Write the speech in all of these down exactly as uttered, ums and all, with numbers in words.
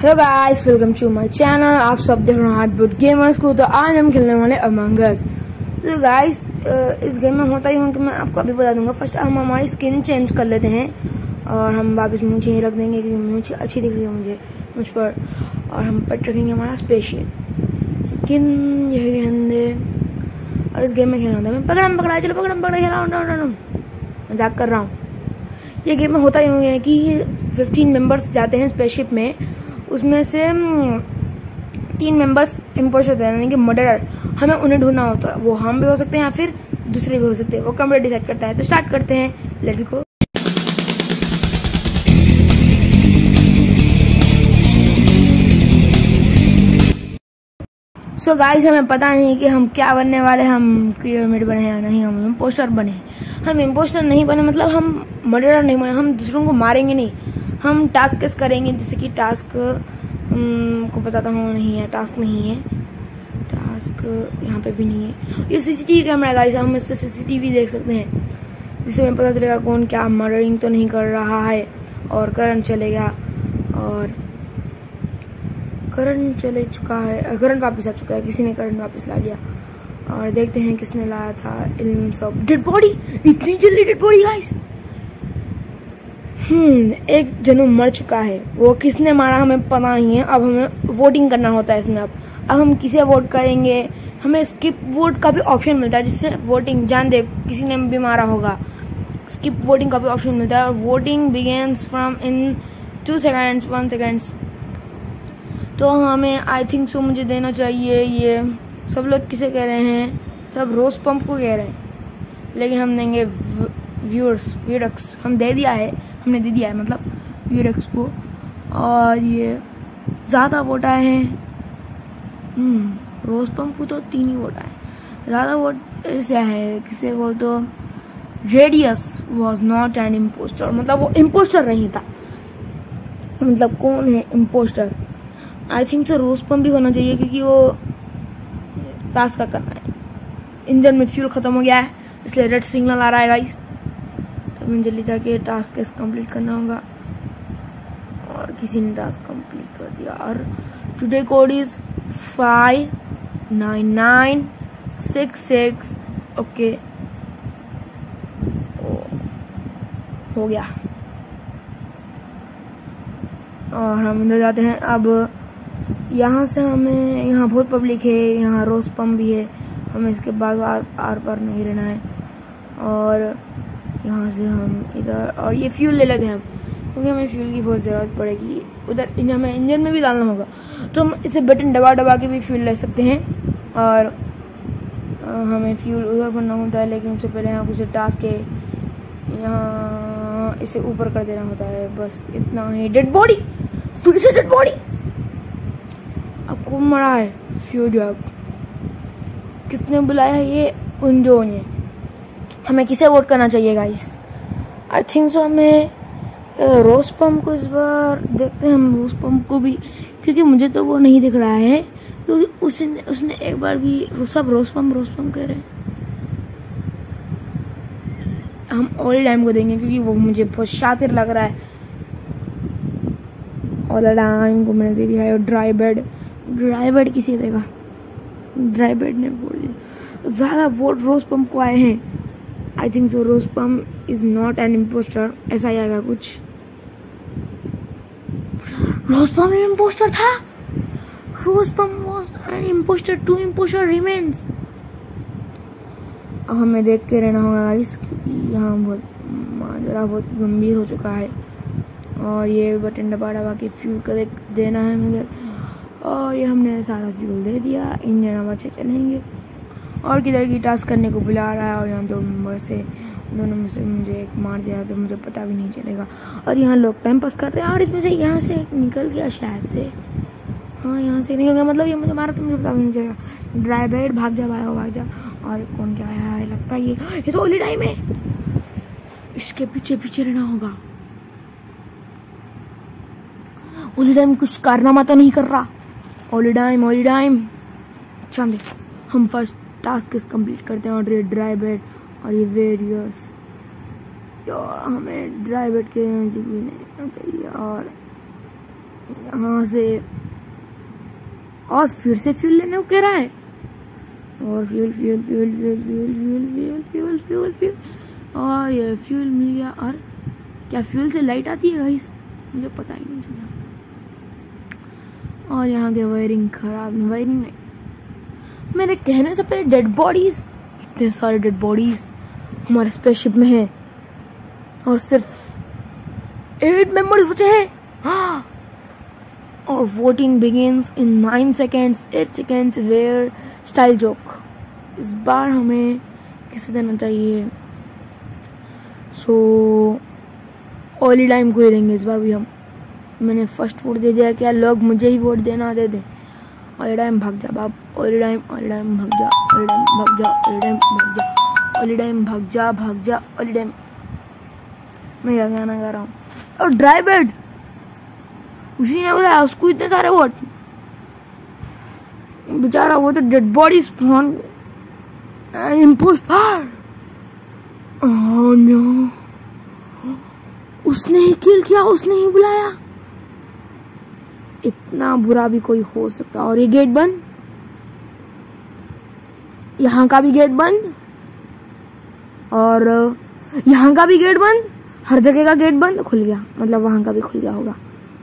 Hello guys, welcome to my channel. आप सब देख रहे हैं हार्डबोर्ड गेमर्स को। तो आज हम खेलने वाले अमंग अस। तो गाइस, इस गेम में होता ही हूँ कि मैं आपको अभी बता दूंगा। फर्स्ट हम हमारी स्किन चेंज कर लेते हैं और हम वापस मुझे ही रख देंगे क्योंकि मुझे अच्छी दिख रही है मुझे मुझ पर। और हम पेट रखेंगे हमारा स्पेशल स्किन, यही रहने। और इस गेम में खेलना होता है मैं पकड़म पकड़ा, चलो पकड़म पकड़ा खेल रहा हूँ, मजाक कर रहा हूँ। ये गेम में होता ही होंगे कि फिफ्टीन मेंबर्स जाते हैं स्पेसशिप में, उसमें से तीन मेंबर्स इम्पोस्टर होते हैं यानी कि मर्डरर। हमें उन्हें ढूंढना होता है। वो हम भी हो सकते हैं या फिर दूसरे भी हो सकते हैं, वो कंप्यूटर डिसाइड करता है। तो स्टार्ट करते हैं, let's go. So so guys, हमें पता नहीं कि हम क्या बनने वाले। हम क्रिएटर बने या नहीं, हम इम्पोस्टर बने। हम इम्पोस्टर नहीं बने मतलब हम मर्डरर नहीं बने। हम दूसरों को मारेंगे नहीं, हम टास्क करेंगे। जैसे कि टास्क को बताता हूँ, नहीं है टास्क, नहीं है टास्क, यहाँ पे भी नहीं है। ये सीसीटीवी कैमरा गाइस, हम इससे सीसीटीवी देख सकते हैं, जिससे हमें पता चलेगा कौन क्या मर्डरिंग तो नहीं कर रहा है। और करंट चलेगा, और करंट चले चुका है, करंट वापस आ चुका है, किसी ने करंट वापस ला लिया। और देखते हैं किसने लाया था। सब डेड बॉडी, इतनी जल्दी डेड बॉडी गाइस। हम्म एक जनू मर चुका है, वो किसने मारा हमें पता नहीं है। अब हमें वोटिंग करना होता है इसमें। अब अब हम किसे वोट करेंगे, हमें स्किप वोट का भी ऑप्शन मिलता है, जिससे वोटिंग जान दे किसी ने भी मारा होगा, स्किप वोटिंग का भी ऑप्शन मिलता है। और voting begins from in two seconds one seconds. तो हमें आई थिंक सो मुझे देना चाहिए ये। सब लोग किसे कह रहे हैं, सब रोज पंप को कह रहे हैं, लेकिन हम देंगे व्यूअर्स व्यूरक्स। हम दे दिया है, हमने दे दिया है मतलब व्यूरक्स को। और ये ज़्यादा वोट आए हैं। हम्म रोज पंप को तो तीन ही वोट आए, ज़्यादा वोट ऐसे है किसे बोल तो radius was not an impostor, मतलब वो इम्पोस्टर नहीं था। मतलब कौन है इम्पोस्टर? आई थिंक तो रोज पंप भी होना चाहिए क्योंकि वो टास्क का करना है। इंजन में फ्यूल खत्म हो गया है, इसलिए रेड सिग्नल आ रहा है गाइस। तो हमें जल्दी जाके टास्क कंप्लीट करना होगा। और किसी ने टास्क कंप्लीट कर दिया। और today code is five nine nine six six. Okay, हो गया। और हम अंदर जाते हैं। अब यहाँ से हमें, यहाँ बहुत पब्लिक है, यहाँ रोज पंप भी है, हमें इसके बाद आर, आर पर नहीं रहना है। और यहाँ से हम इधर, और ये फ्यूल ले लेते हैं क्योंकि हमें फ्यूल की बहुत ज़रूरत पड़ेगी। उधर हमें इंजन में भी डालना होगा, तो हम इसे बटन दबा दबा के भी फ्यूल ले सकते हैं। और हमें फ्यूल उधर भरना होता है, लेकिन उससे पहले यहाँ कुछ टास्क है, यहाँ इसे ऊपर कर देना होता है, बस इतना ही। डेड बॉडी, फिर से डेड बॉडी। अब कौन मरा है? फ्यूजक। किसने बुलाया है? ये उंजो ने। हमें किसे वोट करना चाहिए गाइस? आई थिंक सो हमें रोज पंप को इस बार देखते हैं। हम रोज पंप को भी, क्योंकि मुझे तो वो नहीं दिख रहा है, क्योंकि उसने उसने एक बार भी सब रोज पंप रोज पंप कह रहे हैं। हम ऑल टाइम को देंगे क्योंकि वो मुझे बहुत शातिर लग रहा है। ऑल टाइम को मैंने दे दिया है। ड्राई बेड, ड्राई बेड किसी देगा? ड्राई बेड ने बोल दिया। ज़्यादा वोट रोज पंप को आए हैं। I think so rose pump is not an impostor, ऐसा ही आएगा कुछ। रोज पंप इम्पोस्टर था। Rose pump was an impostor, two impostor remains. अब हमें देख के रहना होगा गाइस, क्योंकि यहाँ बहुत माजरा बहुत गंभीर हो चुका है। और ये बटन दबा दबा के फ्यूल का देना है मुझे। और ये हमने सारा फ्यूल दे दिया, इंजन अब अच्छे चलेंगे। और किधर की टास्क करने को बुला रहा है, और यहाँ दो मेंबर से, दोनों में से मुझे एक मार दिया तो मुझे पता भी नहीं चलेगा। और यहाँ लोग टाइम पास कर रहे हैं, और इसमें से यहाँ से निकल गया शायद से। हाँ, यहाँ से निकल गया, मतलब ये मुझे मारा तो मुझे पता भी नहीं चलेगा। ड्राई बेड, भाग जा भाई, भाग जा। और कौन क्या आया है? लगता है ये ये तो ओली टाइम है, इसके पीछे पीछे रहना होगा। ओली टाइम कुछ कारनामा तो नहीं कर रहा। Ollie time, Ollie time. चल हम फर्स्ट टास्क कंप्लीट करते हैं। और ये ड्राई बेड और ये वेरियस, यार हमें ड्राई बेड के नजदीक भी नहीं चाहिए। और यहाँ से और फिर से फ्यूल लेने को कह रहा है और fuel fuel fuel fuel fuel fuel fuel fuel fuel और ये फ्यूल मिल गया। और क्या फ्यूल से लाइट आती है गाइस? मुझे पता ही नहीं चला। और यहाँ के वायरिंग खराब नहीं, वायरिंग नहीं, मेरे कहने से पहले डेड बॉडीज, इतने सारे डेड बॉडीज हमारे स्पेसशिप में है और सिर्फ एट मेंबर्स बचे हैं। हाँ, और voting begins in nine seconds, eight seconds where style joke. इस बार हमें किसे देना चाहिए? सो ओली टाइम को ही देंगे इस बार भी हम। मैंने फर्स्ट वोट दे दिया, क्या लोग मुझे ही वोट देना दे दे। ओली टाइम भाग जा बाप, ओली टाइम ओली टाइम भाग जा, ओली टाइम भाग जा, ओली टाइम भाग जा, ओली टाइम भाग जा भाग जा ओली टाइम। मैं क्या गाना गा रहा हूँ? और ड्राई बेड उसी ने बताया उसको इतने सारे वोट, बेचारा वो तो dead body spawn impostor. Oh no, उसने ही किल किया, उसने ही बुलाया। इतना बुरा भी कोई हो सकता? और ये गेट बंद, यहाँ का भी गेट बंद और यहाँ का भी गेट बंद, हर जगह का गेट बंद। खुल गया मतलब वहां का भी खुल गया होगा।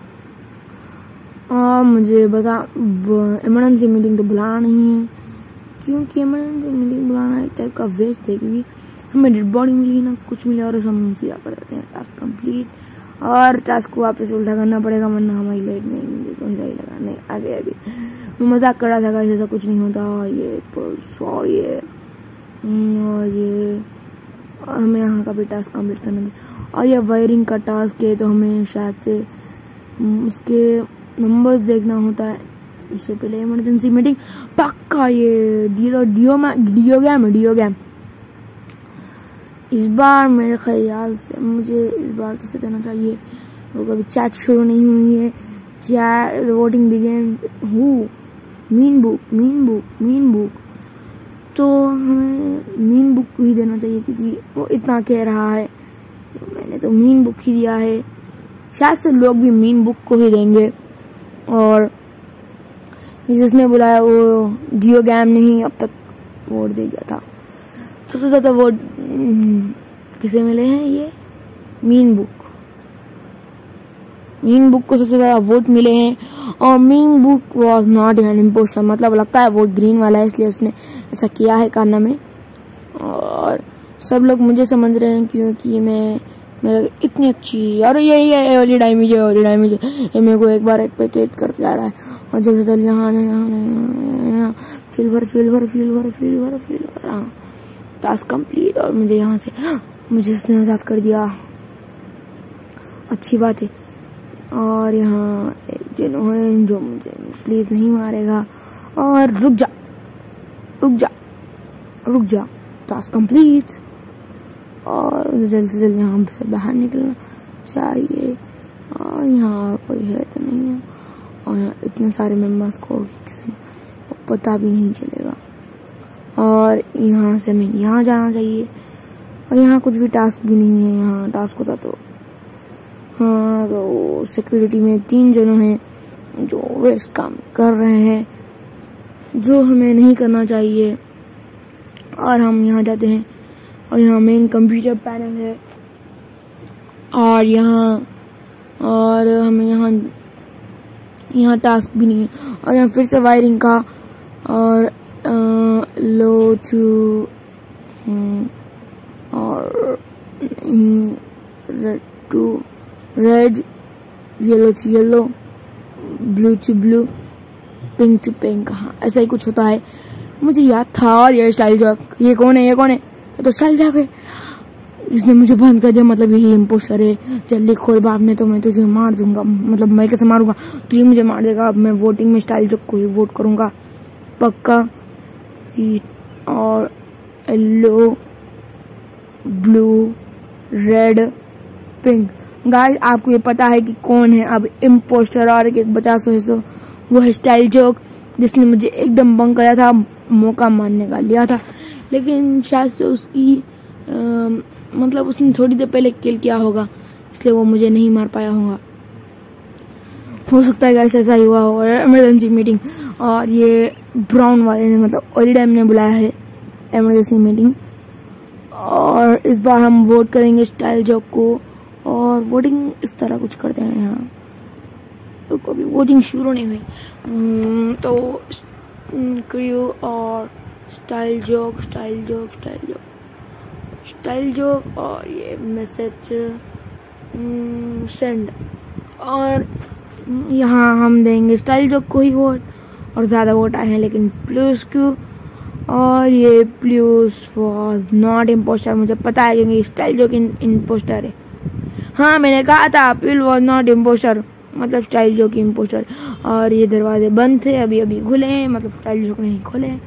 और मुझे बता, इमरजेंसी मीटिंग तो बुलाना नहीं है क्योंकि इमरजेंसी मीटिंग बुलाना एक टाइप का वेस्ट है, क्योंकि हमें डेड बॉडी मिली ना कुछ मिला और हम सीधा कर देते हैं टास्क कंप्लीट। और टास्क को वापस उल्टा करना पड़ेगा वरना हमारी लाइट नहीं मिली तो सही लगा। नहीं आगे आगे मैं मजाक कर रहा था, ऐसा कुछ नहीं होता। ये सॉरी है और ये और हमें यहाँ का भी टास्क कंप्लीट करना था। और ये वायरिंग का टास्क है तो हमें शायद से उसके नंबर्स देखना होता है। उससे पहले इमरजेंसी मीटिंग पक्का। ये डियो डियो में डियो गेम है, डियो गेम। इस बार मेरे ख्याल से मुझे इस बार किसे देना चाहिए? वो कभी चैट शुरू नहीं हुई है। Chat voting begins who mean book mean book mean book तो हमें मीन बुक को ही देना चाहिए क्योंकि वो इतना कह रहा है। मैंने तो मीन बुक ही दिया है, शायद से लोग भी मीन बुक को ही देंगे। और जिसने बुलाया वो डियो गैम ने ही अब तक वोट दे दिया था। सबसे ज्यादा वोट किसे मिले हैं? ये मीन बुक मीन बुक को सबसे ज्यादा वोट मिले हैं। और mean book was not an impostor, मतलब लगता है वो ग्रीन वाला है इसलिए उसने ऐसा किया है कारनामे। और सब लोग मुझे समझ रहे हैं क्योंकि मैं मेरा इतनी अच्छी और ये ये ओली डैमेज है ओली डैमेज है ये मेरे को एक बार एक पे कैद करते जा रहा है। और जल्दी जल्दी यहाँ यहाँ फील भर फील भर फील भर फील भर फील भर हाँ टास्क कंप्लीट। और मुझे यहाँ से मुझे इसने आजाद कर दिया, अच्छी बात है। और यहाँ एक जनो है जो मुझे प्लीज नहीं मारेगा। और रुक जा रुक जा रुक जा टास्क कंप्लीट। और जल्दी से जल्दी यहाँ से बाहर निकलना चाहिए। और यहाँ कोई है तो नहीं है। और यहाँ इतने सारे मेंबर्स को किसी को पता भी नहीं चलेगा। और यहाँ से मैं यहाँ जाना चाहिए। और यहाँ कुछ भी टास्क भी नहीं है। यहाँ टास्क होता तो हाँ तो सिक्योरिटी में तीन जनों हैं जो वेस्ट काम कर रहे हैं जो हमें नहीं करना चाहिए। और हम यहाँ जाते हैं और यहाँ मेन कंप्यूटर पैनल है। और यहाँ और हमें यहाँ यहाँ टास्क भी नहीं है। और यहाँ फिर से वायरिंग का और लो टू और red to red, yellow to yellow, blue to blue, pink to pink. हाँ ऐसा ही कुछ होता है, मुझे याद था। और ये स्टाइल जॉक, ये कौन है? ये कौन है? ये तो स्टाइल जॉक है। इसने मुझे बंद कर दिया, मतलब यही इम्पोस्टर है। जल्दी खोल बाप, ने तो मैं तुझे मार दूंगा। मतलब मैं कैसे मारूंगा? तू ही मुझे मार देगा। अब मैं वोटिंग में स्टाइल जॉक को ही वोट करूंगा पक्का। और yellow, blue, red, pink. Guys आपको ये पता है कि कौन है अब इम्पोस्टर? और एक बचा सो सो वो है स्टाइल जॉक, जिसने मुझे एकदम बंक किया था, मौका मारने का लिया था। लेकिन शायद से उसकी आ, मतलब उसने थोड़ी देर पहले किल किया होगा, इसलिए वो मुझे नहीं मार पाया होगा। हो सकता है गाइस ऐसा ही हुआ हो, इमरजेंसी मीटिंग। और ये ब्राउन वाले ने मतलब ओली डैम ने बुलाया है इमरजेंसी मीटिंग। और इस बार हम वोट करेंगे स्टाइल जॉब को। और वोटिंग इस तरह कुछ करते हैं यहाँ, तो कभी वोटिंग शुरू नहीं हुई। तो क्रियो और style job style job style job style job और ये मैसेज सेंड। और यहाँ हम देंगे स्टाइल जॉब को ही वोट। और ज़्यादा वोट आए हैं लेकिन प्लूस क्यों। और ये प्लूस वॉज नॉट इम्पोस्टर, मुझे पता है क्योंकि स्टाइल जॉब इम्पोस्टर है। हाँ मैंने कहा था प्लूस वॉज नॉट इम्पोस्टर, मतलब स्टाइल जॉब की इम्पोस्टर। और ये दरवाजे बंद थे, अभी अभी खुले हैं, मतलब स्टाइल जॉब नहीं खुले हैं।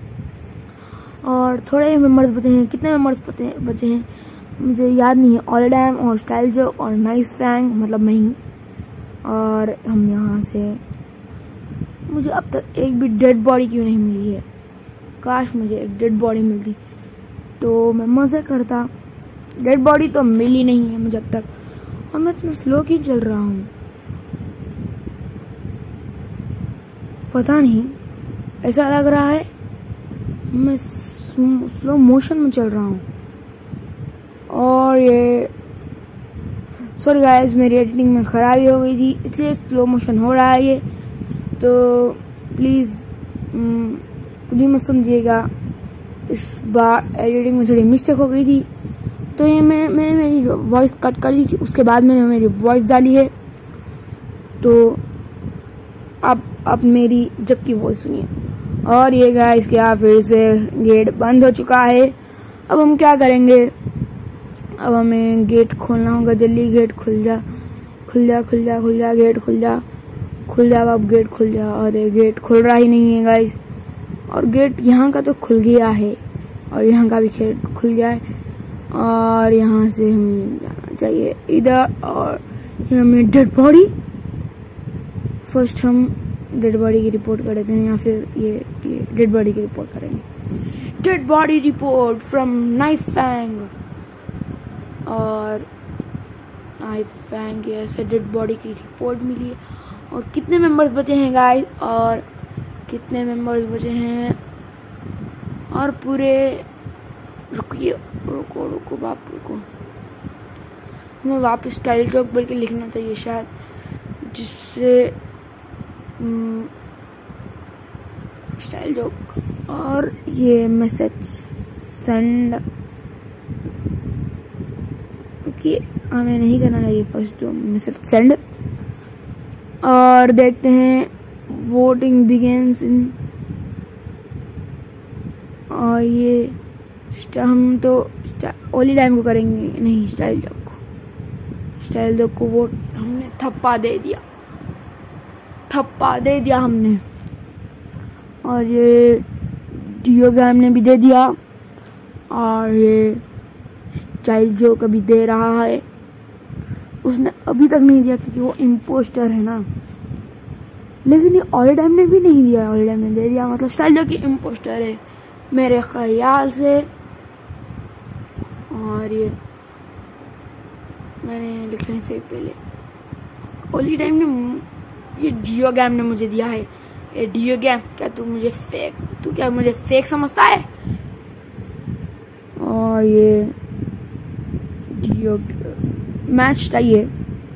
और थोड़े ही मेंबर्स बचे हैं, कितने मेंबर्स बचे हैं मुझे याद नहीं है। ओली डैम और स्टाइल जॉब और नाइस फैंग, मतलब मैं ही। और हम यहाँ से, मुझे अब तक एक भी डेड बॉडी क्यों नहीं मिली है, काश मुझे एक डेड बॉडी मिलती तो मैं मज़े करता। डेड बॉडी तो मिली नहीं है मुझे अब तक। और मैं इतना स्लो क्यों चल रहा हूँ पता नहीं, ऐसा लग रहा है मैं स्लो मोशन में चल रहा हूँ। और ये सॉरी गाइस, मेरी एडिटिंग में खराबी हो गई थी इसलिए स्लो मोशन हो रहा है ये, तो प्लीज़ कुछ मत समझिएगा। इस बार एडिटिंग में थोड़ी मिस्टेक हो गई थी, तो ये मैं मैंने मेरी वॉइस कट कर दी थी, उसके बाद मैंने मेरी वॉइस डाली है। तो अब अब मेरी जबकि वॉइस सुनिए। और ये गाइस क्या फिर से गेट बंद हो चुका है। अब हम क्या करेंगे, अब हमें गेट खोलना होगा। जल्दी गेट खुल जा खुल जा खुल जा खुल जा गेट खुल जा खुल जा अब गेट खुल जा। और ये गेट खुल रहा ही नहीं है गाइस। और गेट यहाँ का तो खुल गया है और यहाँ का भी गेट खुल जाए। और यहाँ से हमें जाना चाहिए इधर। और यहाँ में डेड बॉडी, फर्स्ट हम डेड बॉडी की रिपोर्ट कर देते हैं, या फिर ये ये डेड बॉडी की रिपोर्ट करेंगे। Dead body report from knife fang. और नाइफ फैंग ऐसे डेड बॉडी की रिपोर्ट मिली है। और कितने मेंबर्स बचे हैं गाइस, और कितने मेंबर्स बचे हैं, और पूरे रुकिए रुको रुको बाप रुको, हमें वापस स्टाइल जॉब बोल के लिखना चाहिए शायद, जिससे स्टाइल जॉब। और ये मैसेज सेंड, क्योंकि हमें नहीं करना चाहिए फर्स्ट जो मैसेज सेंड। और देखते हैं वोटिंग बिगेन्स इन। और ये हम तो ओली डैम को करेंगे, नहीं स्टाइल जॉब को। स्टाइल जॉब को वोट हमने थप्पा दे दिया, थप्पा दे दिया हमने। और ये डियो गैम ने भी दे दिया। और ये स्टाइल जो कभी दे रहा है, उसने अभी तक नहीं दिया क्योंकि वो इम्पोस्टर है ना। लेकिन ये ओली डैम ने भी नहीं दिया, ओली डैम ने दे दिया, मतलब स्टाइल जो की इम्पोस्टर है मेरे ख्याल से। और ये मैंने लिखने से पहले ओली डैम ने, ये डियो गैम ने मुझे दिया है। ये डियो गैम, क्या तू मुझे फेक तू क्या मुझे फेक समझता है? और ये डियो मैच चाहिए।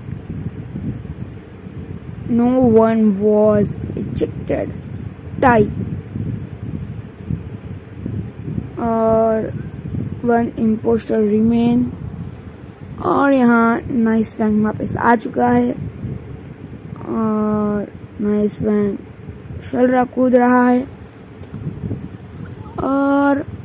No one was ejected, tie. और वन इम्पोस्टर रिमेन। और यहाँ नाइस फैंग वापस आ चुका है। और नाइस फैंग चल रहा कूद रहा है। और